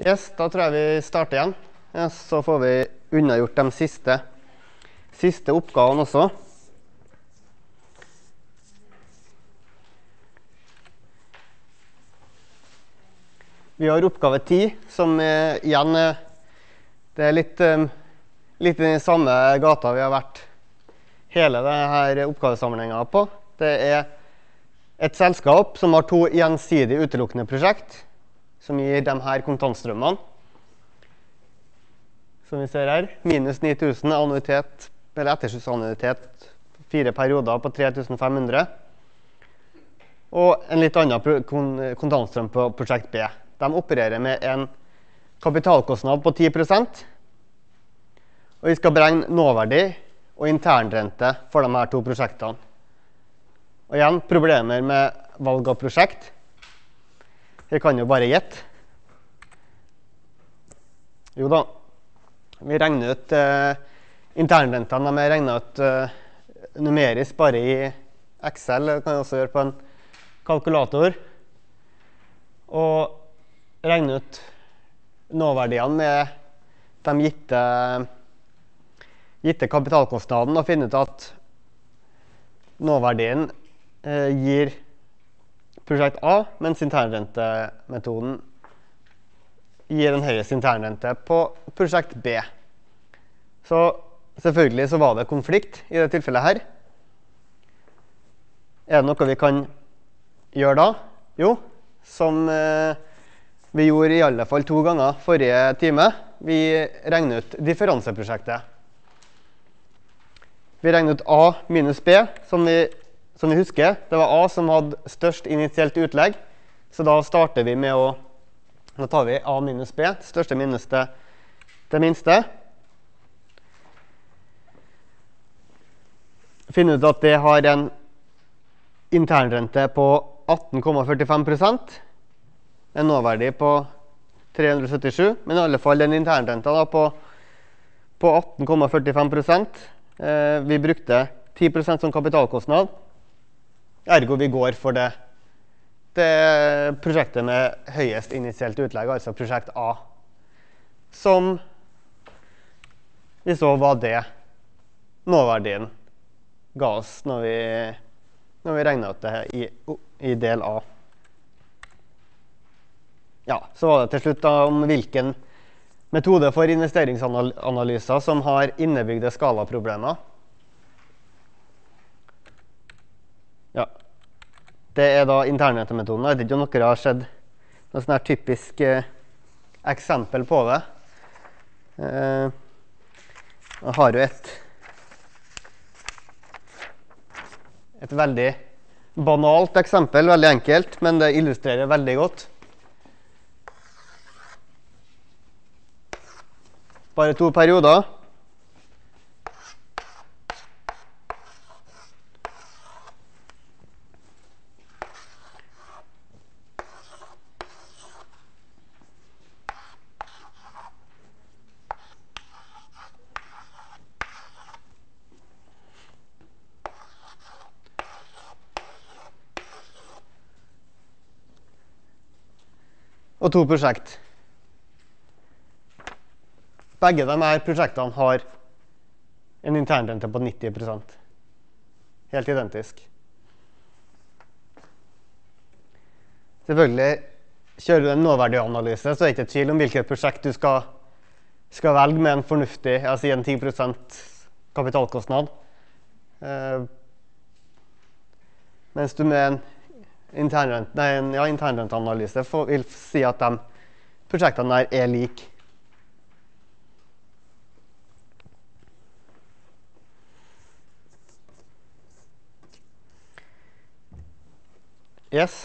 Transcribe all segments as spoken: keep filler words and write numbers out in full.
Yes, da tror jeg vi starter igjen. Yes, så får vi unnagjort de siste, siste oppgavene også. Vi har oppgave ti, som eh, igjen eh, det er litt, eh, litt i den samme gata vi har vært hele denne oppgavesammenhengen på. Det er et selskap som har to gjensidig utelukkende prosjekt, som gir de her kontantstrømmene. Som vi ser her, minus ni tusen annuitet, eller etterskuddsannuitet, fire perioder på tre tusen fem hundre. Og en litt annen kontantstrøm på prosjekt B. De opererer med en kapitalkostnad på ti prosent. Og vi skal beregne nåverdi og internrente for de her to prosjektene. Og igjen, problemer med valg av prosjekt. Vi kan jo bare gjette. Jo da, vi regner ut eh, internrentene, de er regnet ut eh, numerisk bare i Excel, det kan vi også gjøre på en kalkulator. Og regne ut nåverdiene med de gitte, gitte kapitalkostnaden og finne ut at nåverdien eh, gir prosjekt A, mens internrentemetoden gir en høyest internrente på prosjekt B. Så selvfølgelig så var det konflikt i det tilfellet her. Er det noe vi kan gjøre da? Jo, som eh, vi gjorde i alle fall to ganger forrige time. Vi regner ut differanseprosjektet. Vi regner ut A minus B, som vi, som vi husker. Det var A som hadde størst initielt utlegg, så da starter vi med å, da tar vi A minus B, det største minus det, det minste. Finner ut at det har en internrente på atten komma førtifem prosent, en nåverdi på tre hundre syttisju, men i alle fall en internrente da på, på atten komma førtifem prosent. Eh, vi brukte ti prosent som kapitalkostnad, ergo vi går for det, det prosjektet med høyest initielt utlegg, altså prosjekt A, som vi så var det nåverdien ga oss når vi, når vi regnet ut det i, i del A. Ja, så var det til slutt da om hvilken metode for investeringsanalyser som har innebygde skalaproblemer. Ja, det er da internrentemetoden. Jeg vet ikke om dere har sett noe sånn her typisk eh, eksempel på det. Eh, jeg har jo et et veldig banalt eksempel, veldig enkelt, men det illustrerer veldig godt. Bare to perioder. Og to prosjekt. Begge de her prosjektene har en internrente på nitti prosent. Helt identisk. Selvfølgelig, kjører du en nåverdianalyse, så er det ikke tvil om hvilket prosjekt du skal, skal velge med en fornuftig, altså en ti prosent kapitalkostnad. Eh, mens du med en internrente, nei, en ja, internrenteanalyse vil si at de prosjektene der er like. Yes.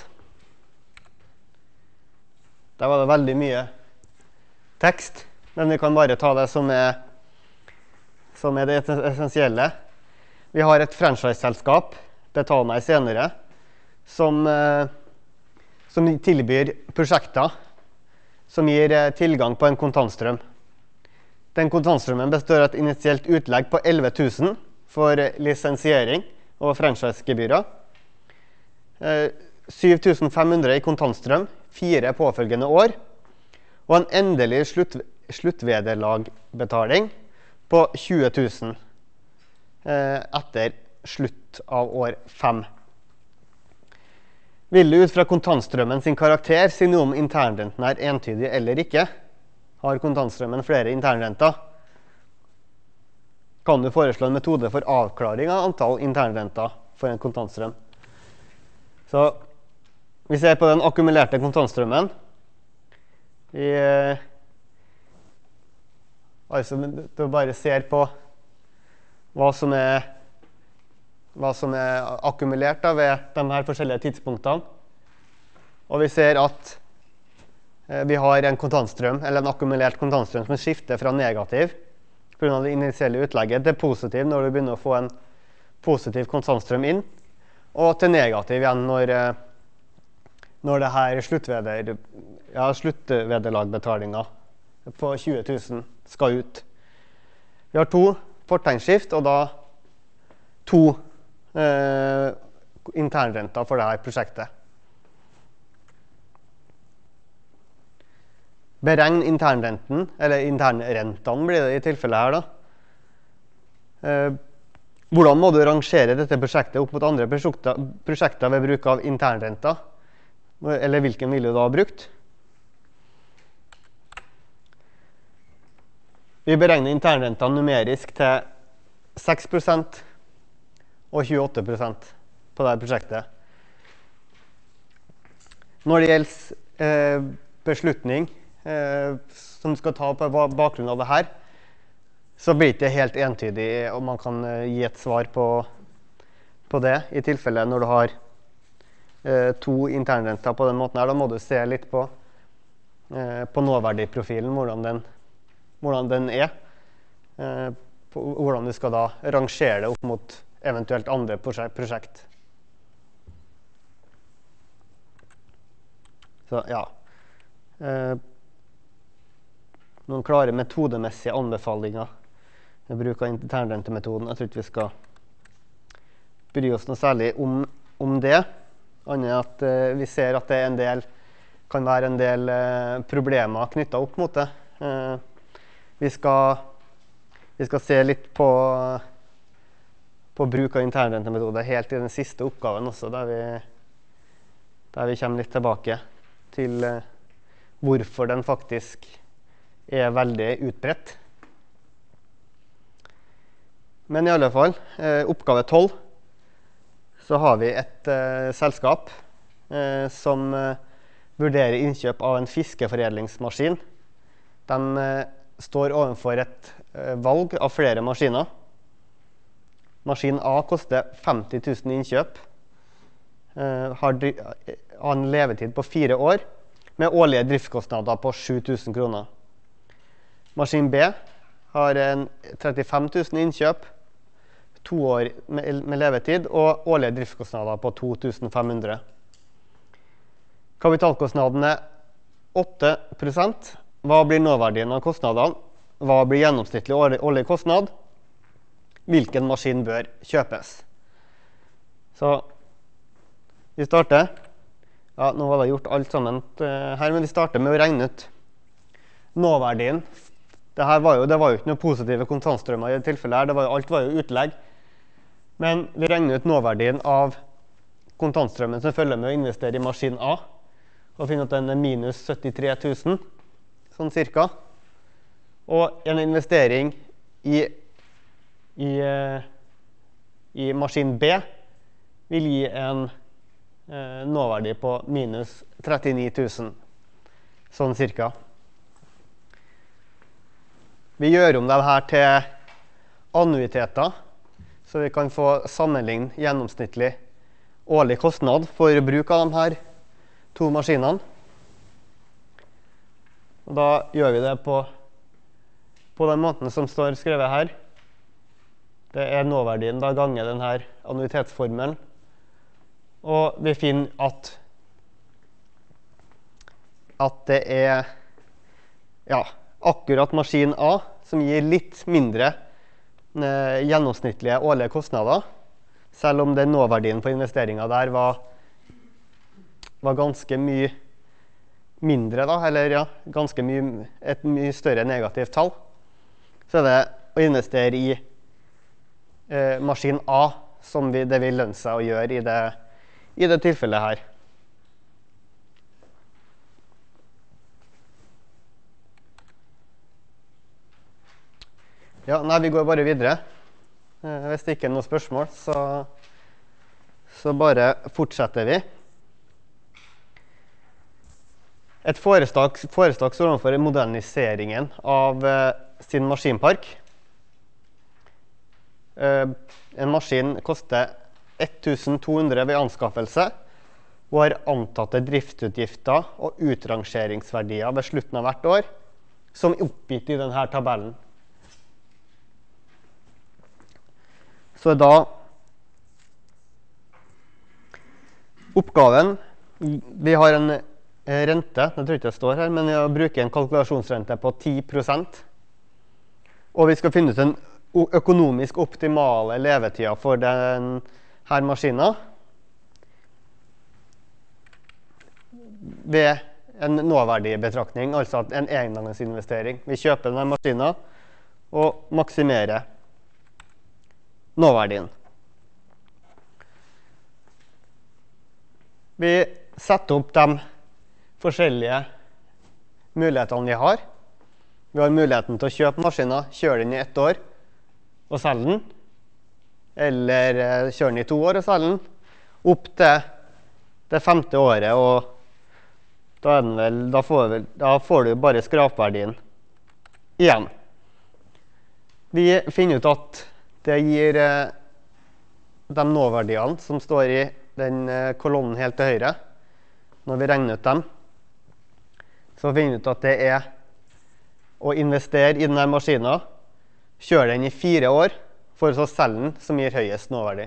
Der var det veldig mye tekst, men vi kan bare ta det som er, som er det essensielle. Vi har et franchise-selskap, det tar meg senere, som, eh, som tilbyr prosjekter som gir eh, tilgang på en kontantstrøm. Den kontantstrømmen består av et initielt utlegg på elleve tusen for lisensiering og franchise-gebyrer. Eh, syv tusen fem hundre i kontantstrøm, fire påfølgende år, og en endelig slutt, sluttvederlagbetaling på tjue tusen eh, etter slutt av år fem. Vil du ut fra kontantstrømmen sin karakter si noe om internrenten er entydig eller ikke? Har kontantstrømmen flere internrenter? Kan du foreslå en metode for avklaring av antall internrenter for en kontantstrøm? Så vi ser på den akkumulerte kontantstrømmen. Vi eh, altså, du bare ser på hva som er hva som er akkumulert da, ved de her forskjellige tidspunktene. Og vi ser at eh, vi har en kontantstrøm, eller en akkumulert kontantstrøm som skifter fra negativ på grunn av det initielle utlegget til positiv når du begynner å få en positiv kontantstrøm inn, og til negativ igjen når, eh, når det her sluttveder, ja, sluttvederlagbetalinger på tjue tusen skal ut. Vi har to fortegnsskift, og da to Uh, internrenter for dette prosjektet. Beregn internrenten, eller internrentene blir det i tilfellet her da. Uh, hvordan må du rangere dette prosjektet opp mot andre prosjekter, prosjekter ved bruk av internrenter? Eller hvilken vil du da ha brukt? Vi beregner internrentene numerisk til seks prosent og tjueåtte prosent på dette prosjektet. Når det gjelder eh, beslutning eh, som skal ta på bakgrunn av det her, så blir det ikke helt entydig om man kan eh, gi et svar på, på det. I tilfelle når du har eh, to internrenter på den måten her, da må du se litt på, eh, på nåverdiprofilen, hvordan den, hvordan den er. Eh, på, hvordan du skal da rangere det opp mot eventuelt andre prosjekt. Så ja. Eh, noen klare metodemessige anbefalinger ved bruk av internrentemetoden. Jeg tror ikke vi skal bry oss noe særlig om, om det. Annet at eh, vi ser at det er en del, kan være en del eh, problemer knyttet opp mot det. Eh, vi, skal, vi skal se litt på på bruk av internrentemetode helt i den siste oppgaven også, der vi, der vi kommer litt tilbake til eh, hvorfor den faktisk er veldig utbredt. Men i alle fall, eh, oppgave tolv, så har vi et eh, selskap eh, som eh, vurderer innkjøp av en fiskeforedlingsmaskin. De eh, står overfor et eh, valg av flere maskiner. Maskin A koster femti tusen innkjøp, eh, har, har en levetid på fire år, med årlige driftskostnader på sju tusen kroner. Maskin B har en trettifem tusen innkjøp, to år med, med levetid, og årlige driftskostnader på to tusen fem hundre. Kapitalkostnadene åtte prosent. Hva blir nåverdien av kostnadene? Hva blir gjennomsnittlig årlig, årlig kostnad? Hvilken maskin bør kjøpes? Så vi starter. Ja, nå var det gjort alt sammen her, men vi starter med å regne ut nåverdien. Det her var jo, det var jo ikke noen positive kontantstrømmer i tilfellet her, det var jo, alt var jo utlegg. Men vi regner ut nåverdien av kontantstrømmen som følger med å investere i maskin A, og finner at den er minus syttitre tusen, sånn cirka. Og en investering i I, i maskin B vil gi en eh, nåverdi på minus trettini tusen, sånn cirka. Vi gjør om det her til annuiteter, så vi kan få sammenligne gjennomsnittlig årlig kostnad for bruk av de her to maskinene. Og da gjør vi det på, på den måten som står skrevet her. Det er nåverdien da ganger denne annuitetsformelen. Og vi finner at, at det er ja, akkurat maskin A som gir litt mindre eh, gjennomsnittlige årlige kostnader, selv om den nåverdien på investeringen der var, var ganske mye mindre, da, eller ja, ganske mye, et mye større negativt tall, så er det å investere i eh, maskin A, som vi, det vil lønne seg å gjøre i det, i det tilfellet her. Ja, nei, vi går bare videre. Eh, hvis det ikke er noen spørsmål, så, så bare fortsetter vi. Et foretak, foretak står overfor moderniseringen av eh, sin maskinpark. Eh, en maskin koster ett tusen to hundre ved anskaffelse, og har antatte driftsutgifter og utrangeringsverdier ved slutten av hvert år, som er oppgitt i denne tabellen. Så da oppgaven, vi har en rente, det tror jeg ikke det står her, men vi bruker en kalkulasjonsrente på ti prosent. Og vi skal finne ut den økonomisk optimale levetida for denne maskinen ved en nåverdibetraktning, altså en engangsinvestering. Vi kjøper denne maskinen og maksimerer nåverdien. Vi setter opp de forskjellige mulighetene vi har. Vi har muligheten til å kjøpe maskiner, kjøre den i ett år og selge den, eller kjøre den i to år og selge den, opp til det femte året, og da, er den vel, da, får, vel, da får du bare skrapverdien igjen. Vi finner ut at det gir eh, de nåverdiene som står i den eh, kolonnen helt til høyre, når vi regner ut dem. Så finner vi ut at det er å investere i denne maskinen, kjøre den i fire år, for å selge den som gir høyest nåverdi.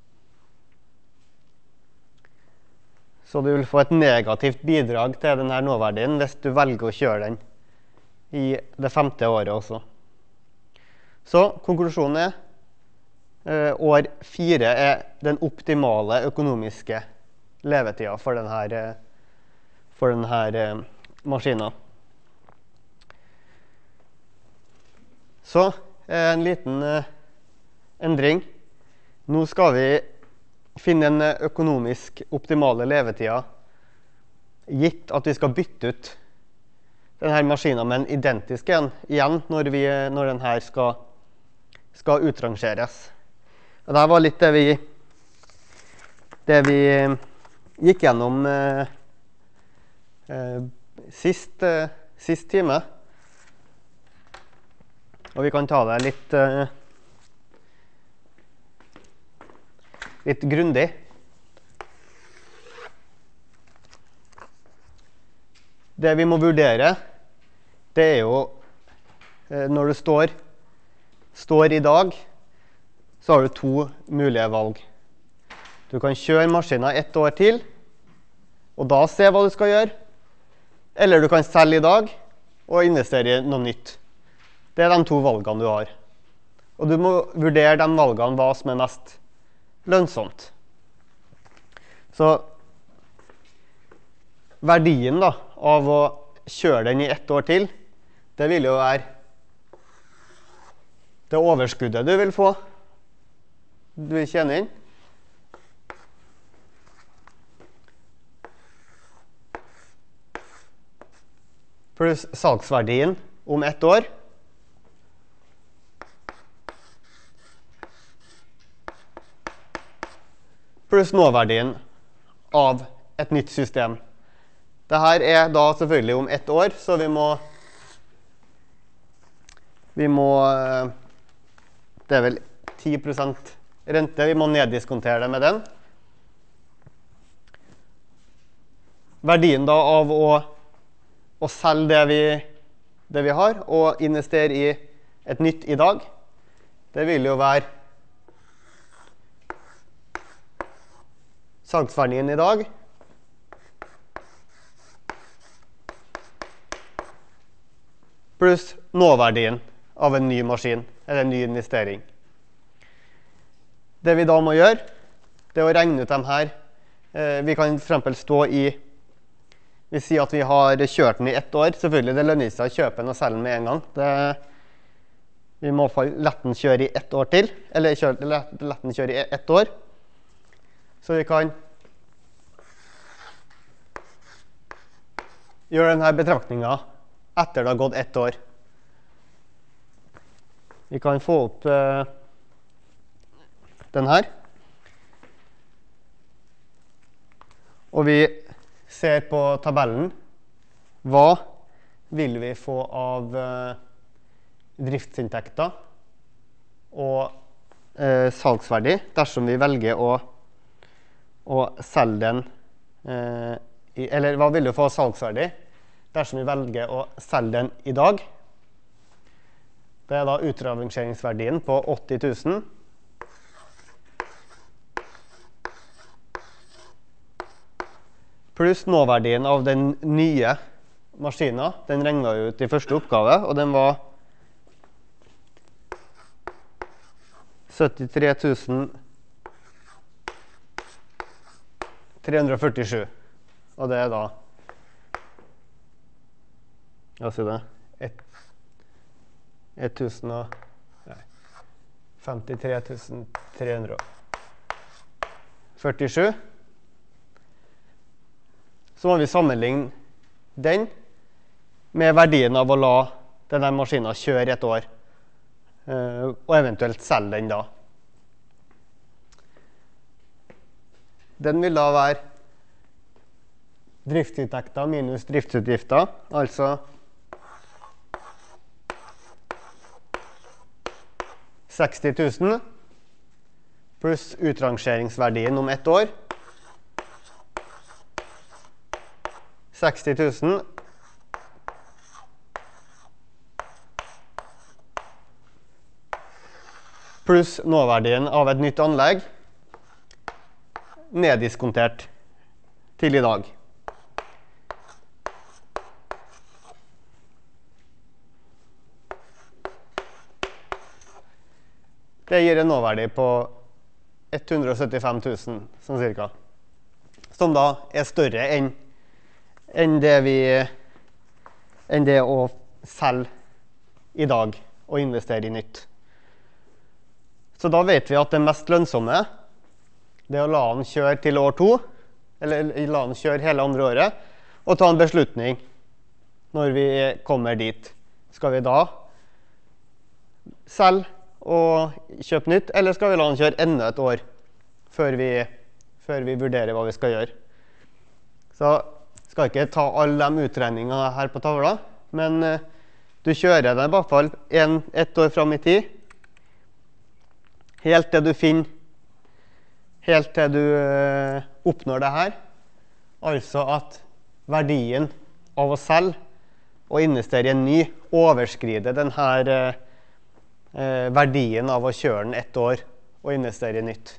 Så du vil få et negativt bidrag til denne nåverdien hvis du velger å kjøre den i det femte året også. Så konklusjonen er eh, år fire er den optimale økonomiske levetida for denne, for denne eh, maskiner. Så en liten eh, endring. Nå skal vi finne en økonomisk optimale levetida, gitt at vi skal bytte ut denne maskinen med en identisk en igjen når, vi, når den her skal, skal utrangeres. Og det var litt det vi, det vi gikk gjennom eh, eh, Sist, uh, sist time, og vi kan ta det litt, uh, litt grundig. Det vi må vurdere, det er jo uh, når du står, står i dag, så har du to mulige valg. Du kan kjøre maskinen ett år til, og da se hva du skal gjøre. Eller du kan selge i dag og investere i noe nytt. Det er de to valgene du har. Og du må vurdere de valgene hva som er mest lønnsomt. Så verdien da, av å kjøre den i ett år til, det vil jo være det overskuddet du vil få. Du vil tjene inn. Pluss salgsverdien om ett år. Pluss nåverdien av et nytt system. Dette er da selvfølgelig om ett år, så vi må, vi må, det er vel ti prosent rente, vi må neddiskontere det med den. Verdien da av å å selge det vi, det vi har, og investere i et nytt i dag, det vil jo være salgsverdien i dag, pluss nåverdien av en ny maskin, eller en ny investering. Det vi da må gjøre, det er å regne ut dem her. Vi kan for eksempel stå i Vi sier at vi har kjørt den i ett år. Selvfølgelig, det lønner seg å kjøpe den og selge den med en gang. Det, vi må lette den kjøre i ett år til, eller kjøre, lette den kjøre i ett år. Så vi kan gjøre denne betraktningen etter det har gått ett år. Vi kan få opp uh, den her. Og vi ser på tabellen hva vil vi få av uh, driftsinntekter og uh, salgsverdi dersom vi velger å, å selge den uh, i, eller hva vil du få av salgsverdi dersom vi velger å selge den i dag. Det er da utrangeringsverdien på åtti tusen. Pluss nåverdien av den nye maskinen. Den regnet jo ut i første oppgave, og den var syttitre tusen tre hundre førtisju. Og det er da, hva sier det, ett tusen og femtitre tusen tre hundre førtisju. Så må vi sammenligne den med verdien av å la denne maskinen kjøre et år, og eventuelt selge den da. Den vil da være driftsinntekter minus driftsutgifter, altså seksti tusen pluss utrangeringsverdien om ett år. seksti tusen pluss nåverdien av et nytt anlegg neddiskontert til i dag. Det gir en nåverdi på ett hundre syttifem tusen, sånn cirka. Som da er større enn, enn, det vi, enn det å selge i dag og investere i nytt. Så da vet vi at det mest lønnsomme, det er å la den kjøre til år to, eller la den kjøre hele andre året, og ta en beslutning når vi kommer dit. Skal vi da selge og kjøpe nytt, eller skal vi la den kjøre enda et år før vi, før vi vurderer hva vi skal gjøre? Så skal jeg ikke ta alle de utregningene her på tavla, men uh, du kjører den i hvert fall en, ett år fram i tid, helt til du finner, helt til du uh, oppnår det her. Altså at verdien av å selge og investere i en ny overskrider den her uh, Eh, verdien av å kjøre den ett år og investere i nytt.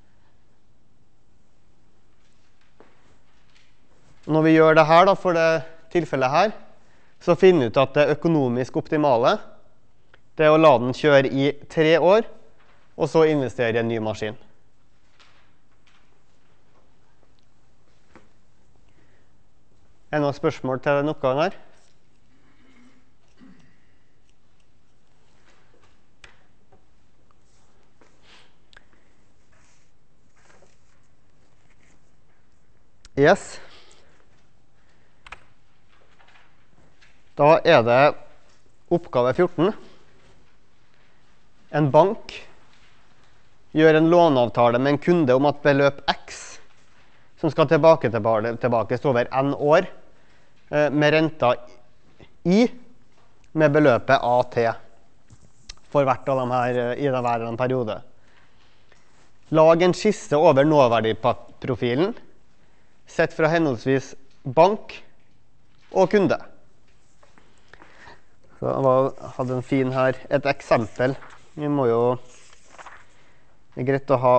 Når vi gjør det her da, for det tilfellet her, så finner vi ut at det økonomisk optimale det er å la den kjøre i tre år, og så investere i en ny maskin. Er det noen spørsmål til den oppgaven her? Yes. Da er det oppgave fjorten. En bank gjør en låneavtale med en kunde om at beløp X, som skal tilbake tilbakes over n år, med renta I, med beløpet A T, for hvert av dem her i hver periode. Lag en skisse over nåverdiprofilen, sett fra henholdsvis bank og kunde. Så jeg hadde en fin her, et eksempel. Vi må jo, det er greit å ha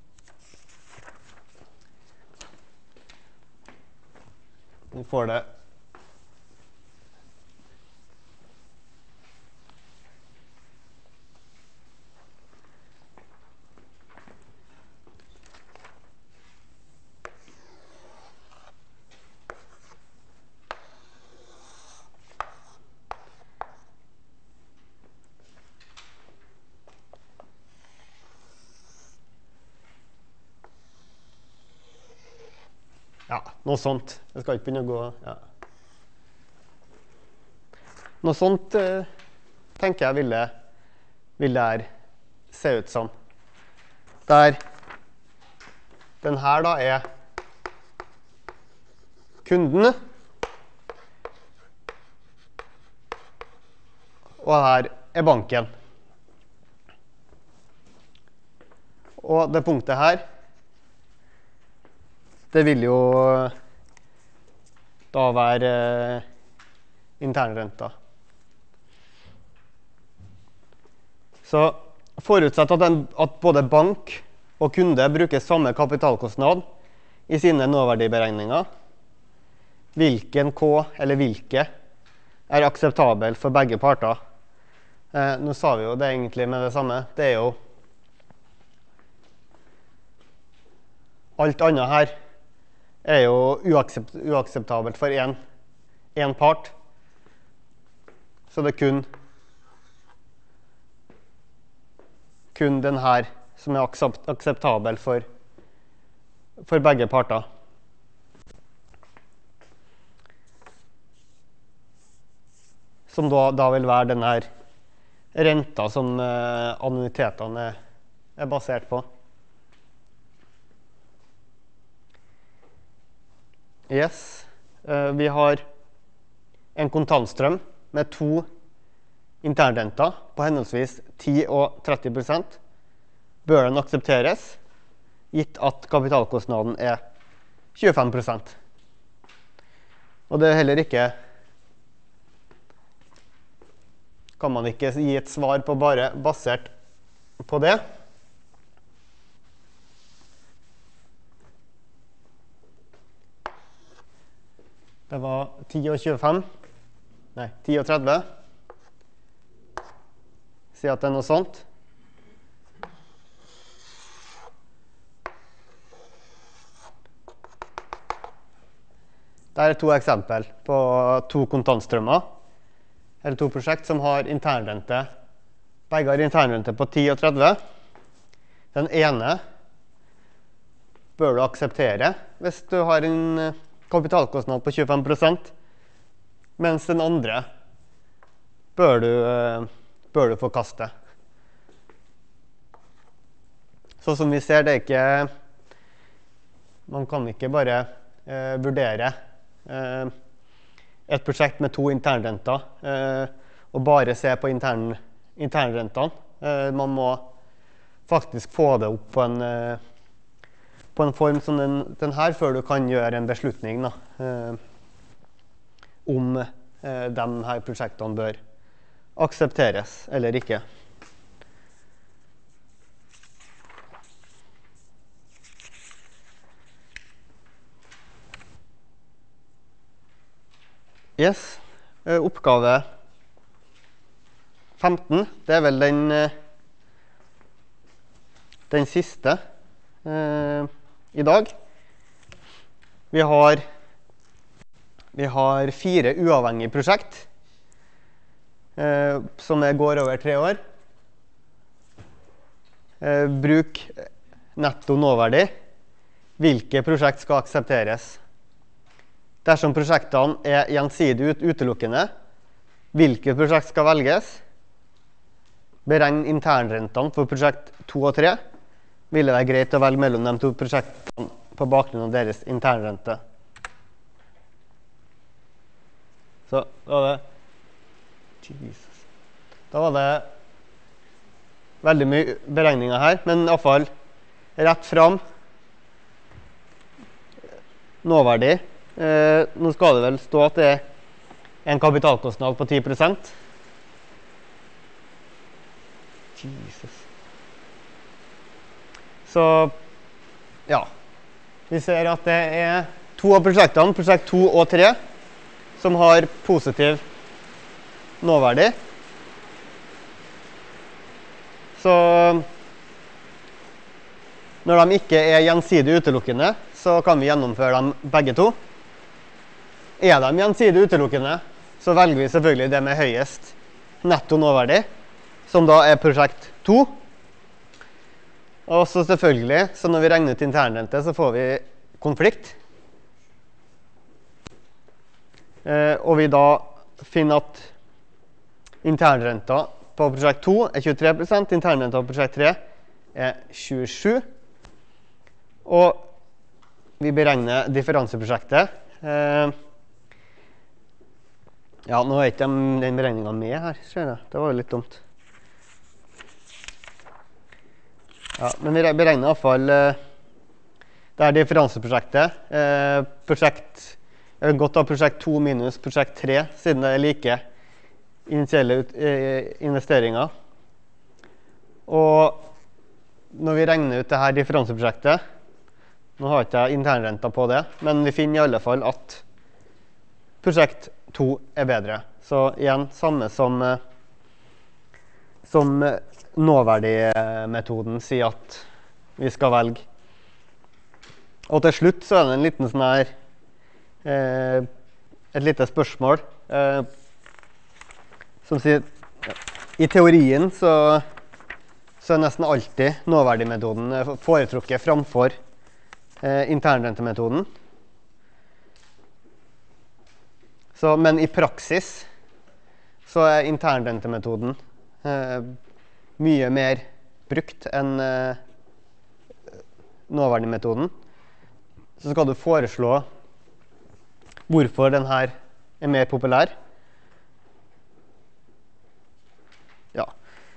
vi får det Noe sånt. Jeg skal ikke begynne å gå... Ja. Noe sånt eh, tenker jeg ville, ville her se ut som. Der den her da er kunden, og her er banken. Og det punktet her, det vil jo da være eh, internrenta. Så forutsett at, en, at både bank og kunde bruker samme kapitalkostnad i sine nåverdiberegninger. Hvilken K eller hvilke er akseptabel for begge parter. Eh, nå sa vi jo det egentlig med det samme. Det er jo alt annet her er jo uaksept, uakseptabelt for en, en part. Så det er kun, kun den her som er aksept, akseptabel for, for begge parter. Som da, da vil være den her renta som eh, annuitetene er, er basert på. Yes. Uh, vi har en kontantstrøm med to internrenter på henholdsvis ti og tretti prosent. Bør den aksepteres, gitt at kapitalkostnaden er tjuefem prosent. Og det er heller ikke, kan man ikke gi et svar på bare basert på det. Det var ti og tjuefem, nei, ti og tretti. Si at det er noe sånt. Dette er to eksempel på to kontantstrømmer, eller to prosjekt som har internrente. Begge har internrente på ti og tretti. Den ene bør du akseptere hvis du har en kapitalkostnad på tjuefem prosent, mens den andre bør du, bør du forkaste. Så som vi ser, det er ikke, man kan ikke bare eh, vurdere eh, et prosjekt med to internrenter eh, og bare se på intern, internrentene. Eh, man må faktisk få det opp på en eh, på en form som den, den her, før du kan gjøre en beslutning da, eh, om eh, de her prosjektene bør aksepteres eller ikke. Yes, eh, oppgave femten, det er vel den, eh, den siste eh, i dag. Vi har, vi har fire uavhengige prosjekt eh, som går over tre år. Eh, bruk netto nåverdi. Hvilke prosjekt skal aksepteres? Dersom prosjektene er gjensidig ut utelukkende, hvilke prosjekt skal velges? Beregn internrentene for prosjekt to og tre. Vil det være greit å velge mellom de to prosjektene på bakgrunn av deres internrente. Så da var det Jesus. Da var det veldig mye beregninger her, men i hvert fall rett fram nåverdi. Eh, nå skal det vel stå at det er en kapitalkostnad på ti prosent. Jesus. Så, ja, vi ser at det er to av prosjektene, prosjekt to og tre, som har positiv nåverdi. Så, når de ikke er gjensidig utelukkende, så kan vi gjennomføre dem begge to. Er de gjensidig utelukkende, så velger vi selvfølgelig det med høyest netto nåverdi, som da er prosjekt to. Og så selvfølgelig, så når vi regner ut internrente, så får vi konflikt. Eh, og vi da finner at internrenta på prosjekt to er tjuetre prosent, internrenta på prosjekt tre er tjuesju. Og vi beregner differanseprosjektet. Eh, ja, nå er ikke den beregningen med her, ser jeg. Det var jo litt dumt. Ja, men vi beregner i hvert fall eh, det er differanseprosjektet. Eh, prosjekt, jeg har gått av prosjekt to minus prosjekt tre, siden det er like initielle ut, eh, investeringer. Og når vi regner ut det her differanseprosjektet, nå har ikke jeg internrenta på det, men vi finner i alle fall at prosjekt to er bedre. Så igjen, samme som, eh, som nåverdimetoden sier at vi skal velge. Og til slutt så er det en liten sånn her, eh, et lite spørsmål, eh, som sier, ja, i teorien så, så er nesten alltid nåverdimetoden foretrukket framfor eh, internrentemetoden. Så, men i praksis så er internrentemetoden eh, mye mer brukt enn eh, nåverdimetoden. Så skal du foreslå hvorfor den her er mer populær. Ja.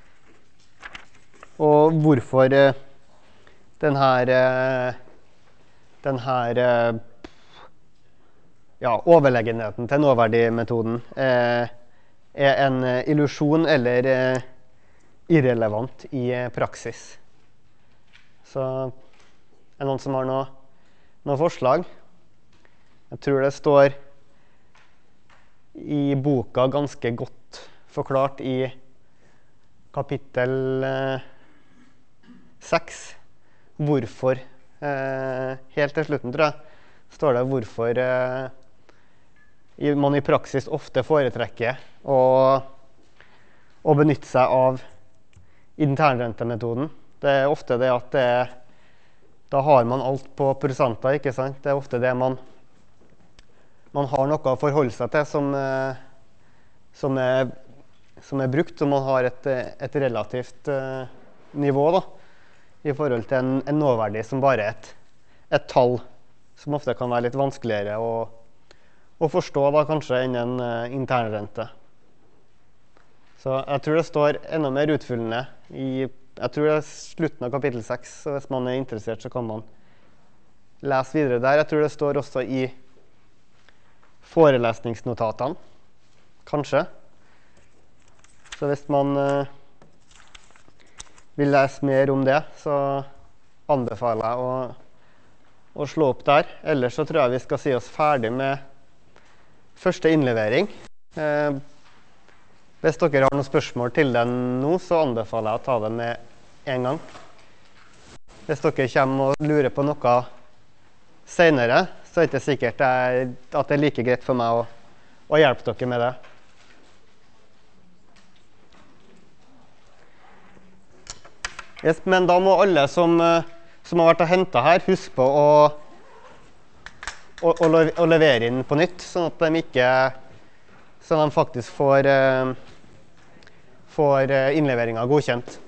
Og hvorfor eh, den her, eh, den her eh, ja, overlegenheten til nåverdimetoden eh, er en eh, illusjon eller eh, irrelevant i eh, praksis. Så er det noen som har noe, noe forslag? Jeg tror det står i boka ganske godt forklart i kapittel seks. Eh, hvorfor, eh, helt til slutten tror jeg, står det hvorfor eh, man i praksis ofte foretrekker å, å benytte seg av internrentemetoden. Det er ofte det at det, da har man alt på prosenter, ikke sant? Det er ofte det man, man har noe å forholde seg til som, som, er, som er brukt, og man har et, et relativt uh, nivå da, i forhold til en, en nåverdi som bare er et, et tall, som ofte kan være litt vanskeligere å, å forstå da, kanskje enn en uh, internrente. Så jeg tror det står enda mer utfyllende i, jeg tror det er slutten av kapittel seks, så hvis man er interessert så kan man lese videre der. Jeg tror det står også i forelesningsnotatene, kanskje. Så hvis man uh, vil lese mer om det, så anbefaler jeg å, å slå opp der. Ellers så tror jeg vi skal si oss ferdig med første innlevering. Uh, Hvis dere har noen spørsmål til den nå, så anbefaler jeg å ta det med en gang. Hvis dere kommer og lurer på noe senere, så er det ikke sikkert at det er like greit for meg å, å hjelpe dere med det. Yes, men da må alle som, som har vært og hentet her, huske på å, å, å levere inn på nytt, sånn at de ikke så de faktisk får, får innleveringen godkjent.